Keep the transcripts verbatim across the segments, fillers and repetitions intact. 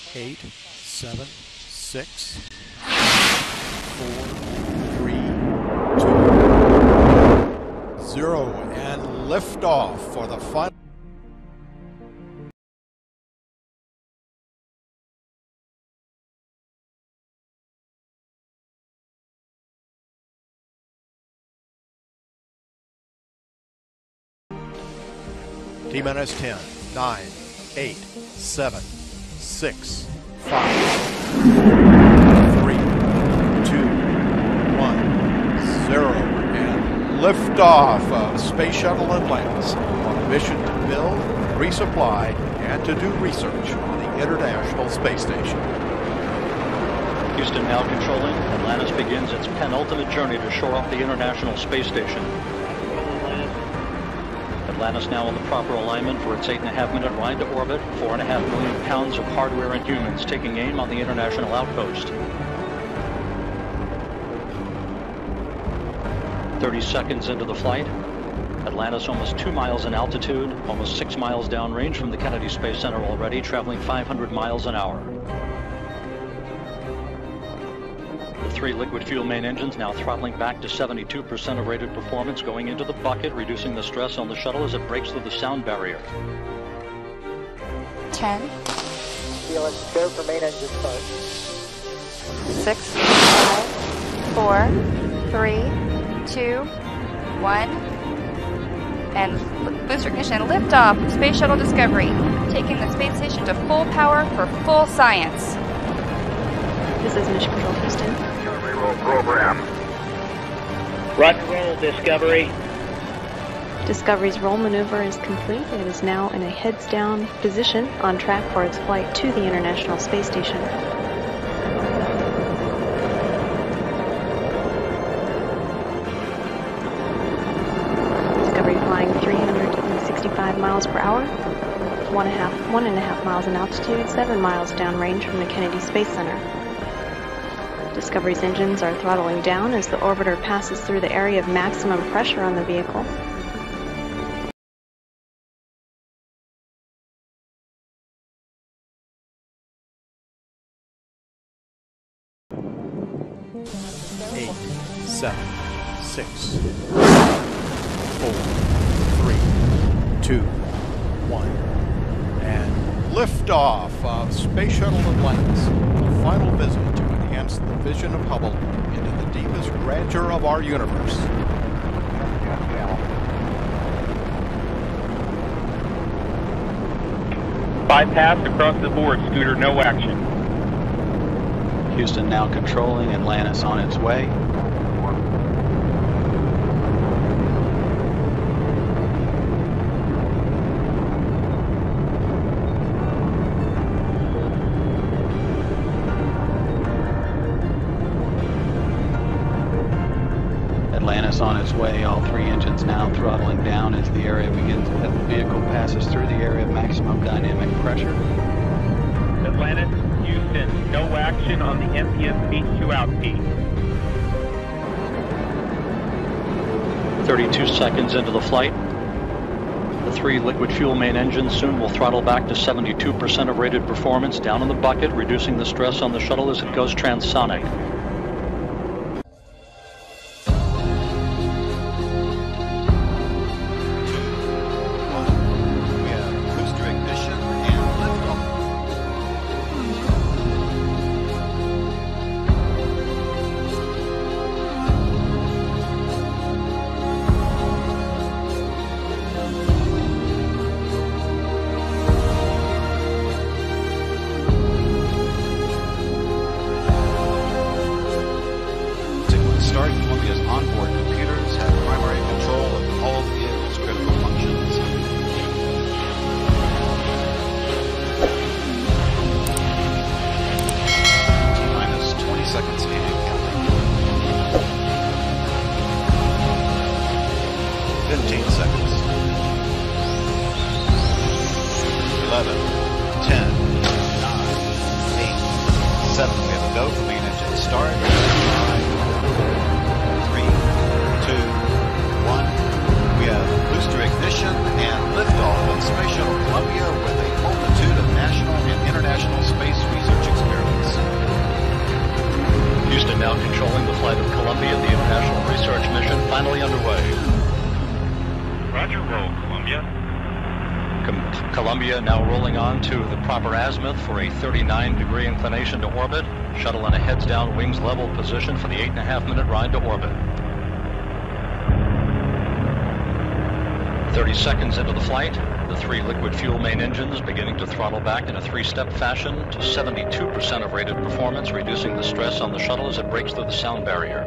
eight, seven, six, four, three, two, zero, and liftoff for the final. T minus ten, nine, eight, seven, six, five, three, two, one, zero, and liftoff of Space Shuttle Atlantis on a mission to build, resupply, and to do research on the International Space Station. Houston now controlling. Atlantis begins its penultimate journey to shore up the International Space Station. Atlantis now in the proper alignment for its eight and a half minute ride to orbit. Four and a half million pounds of hardware and humans taking aim on the International Outpost. thirty seconds into the flight. Atlantis almost two miles in altitude, almost six miles downrange from the Kennedy Space Center already, traveling five hundred miles an hour. The three liquid fuel main engines now throttling back to seventy-two percent of rated performance, going into the bucket, reducing the stress on the shuttle as it breaks through the sound barrier. ten. Let's go for main engine start. six, five, four, three, two, one. And booster ignition, liftoff of Space Shuttle Discovery, taking the space station to full power for full science. This is Mission Control Houston. Roll program. Roger, roll, Discovery. Discovery's roll maneuver is complete. It is now in a heads-down position on track for its flight to the International Space Station. Discovery flying three hundred sixty-five miles per hour, one and a half, one and a half miles in altitude, seven miles downrange from the Kennedy Space Center. Discovery's engines are throttling down as the orbiter passes through the area of maximum pressure on the vehicle. Eight, seven, six, four, three, two, one, and liftoff of Space Shuttle Atlantis. The final visit to enhance the vision of Hubble into the deepest grandeur of our universe. Bypass across the board, Scooter, no action. Houston now controlling. Atlantis on its way. Atlantis on its way, all three engines now throttling down as the area begins, as the vehicle passes through the area of maximum dynamic pressure. Atlantis, Houston, no action on the M P S Speed two outpeak. thirty-two seconds into the flight. The three liquid fuel main engines soon will throttle back to seventy-two percent of rated performance, down in the bucket, reducing the stress on the shuttle as it goes transonic. Start, Columbia's onboard computers have primary control of all the vehicle's critical functions. T-minus twenty seconds and counting. fifteen seconds. eleven, ten, nine, eight, seven. We have a go for main engine start. Booster ignition and liftoff of Space Shuttle Columbia with a multitude of national and international space research area now rolling on to the proper azimuth for a thirty-nine degree inclination to orbit. Shuttle in a heads down, wings level position for the eight and a half minute ride to orbit. thirty seconds into the flight, the three liquid fuel main engines beginning to throttle back in a three-step fashion to seventy-two percent of rated performance, reducing the stress on the shuttle as it breaks through the sound barrier.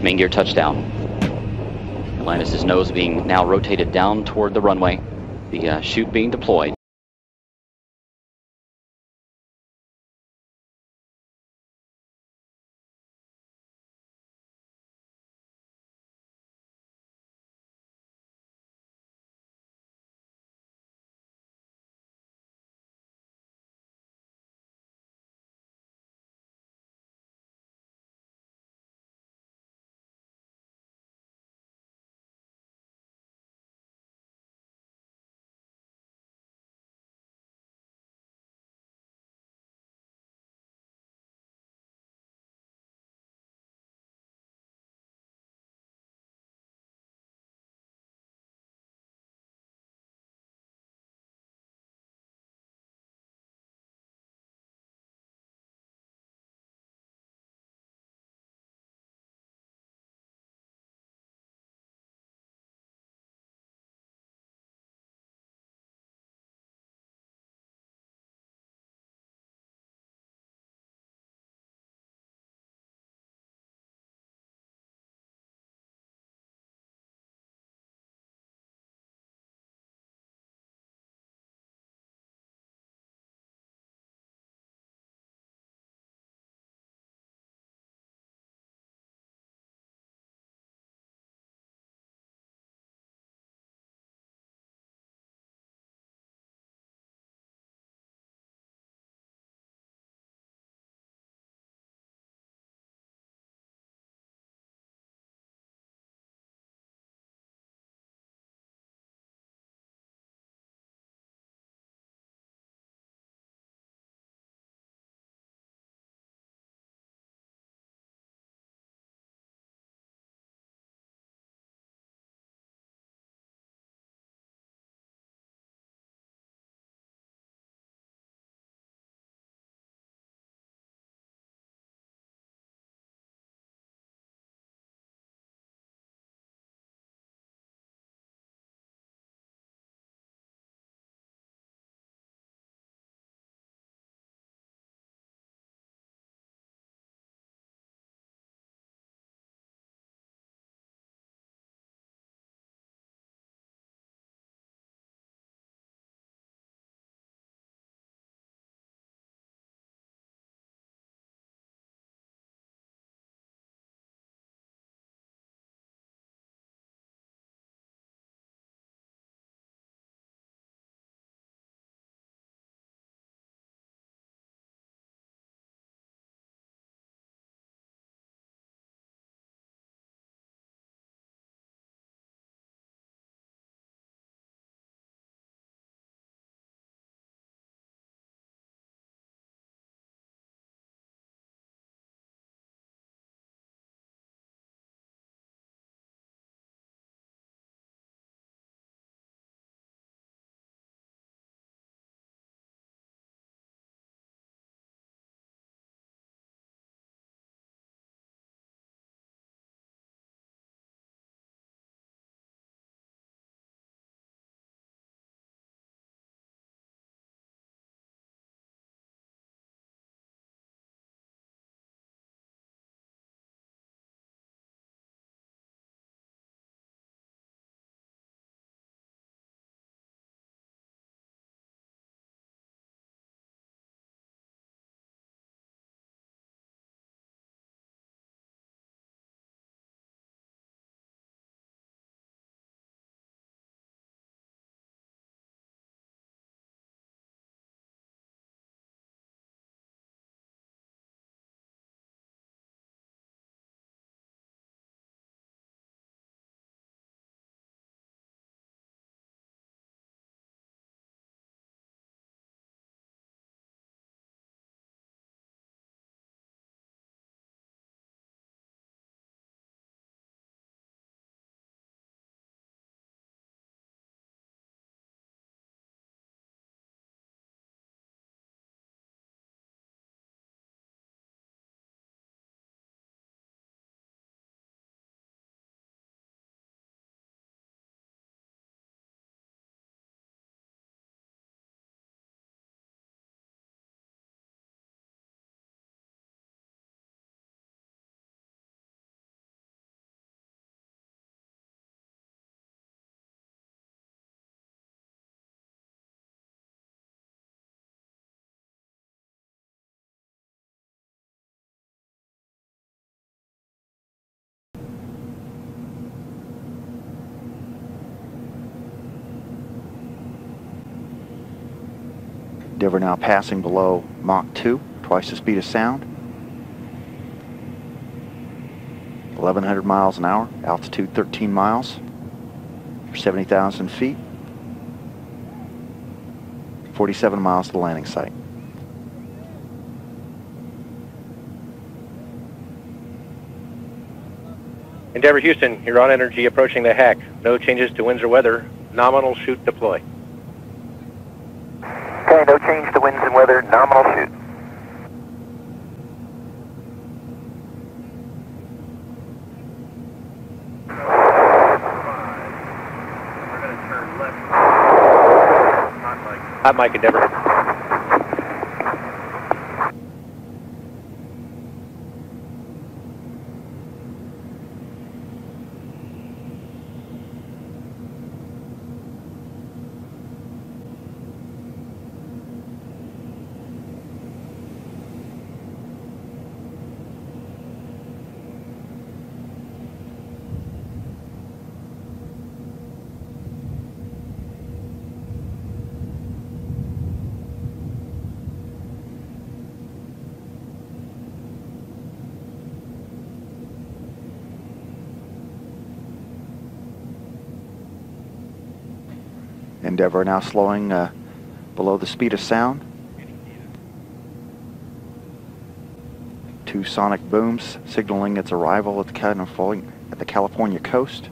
Main gear touchdown. Atlantis' nose being now rotated down toward the runway. The uh, chute being deployed. Endeavour now passing below Mach two, twice the speed of sound. eleven hundred miles an hour, altitude thirteen miles, for seventy thousand feet. forty-seven miles to the landing site. Endeavour Houston, you're on energy approaching the hack. No changes to winds or weather. Nominal shoot deploy. Okay, no change to winds and weather. Nominal shoot. Hot mic, Endeavour. Endeavour now slowing uh, below the speed of sound. Two sonic booms signaling its arrival at the California, at the California coast.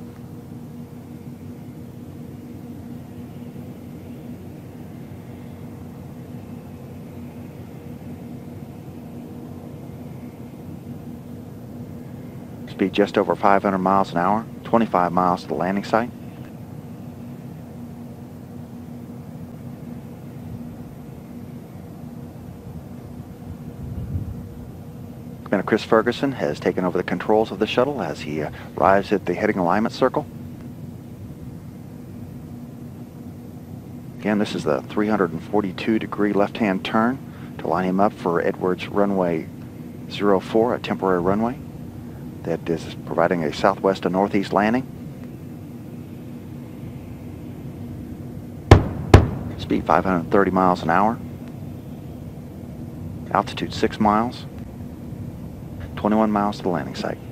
Speed just over five hundred miles an hour, twenty-five miles to the landing site. Commander Chris Ferguson has taken over the controls of the shuttle as he uh, arrives at the heading alignment circle. Again, this is the three hundred forty-two degree left-hand turn to line him up for Edwards runway zero four, a temporary runway that is providing a southwest to northeast landing. Speed five hundred thirty miles an hour. Altitude six miles. twenty-one miles to the landing site.